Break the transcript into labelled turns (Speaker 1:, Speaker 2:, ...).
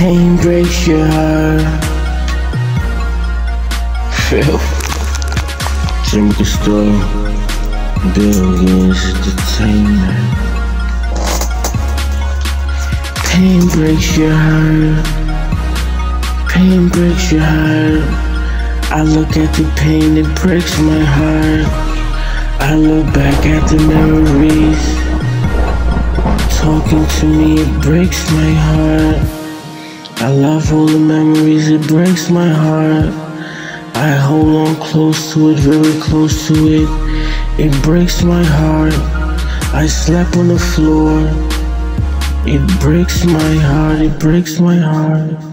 Speaker 1: Pain breaks your heart. Feel Jim Costor, BillionzEnt. Pain breaks your heart. Pain breaks your heart. I look at the pain, it breaks my heart. I look back at the memories talking to me, it breaks my heart. I love all the memories, it breaks my heart. I hold on close to it, very close to it. It breaks my heart. I slept on the floor. It breaks my heart, it breaks my heart.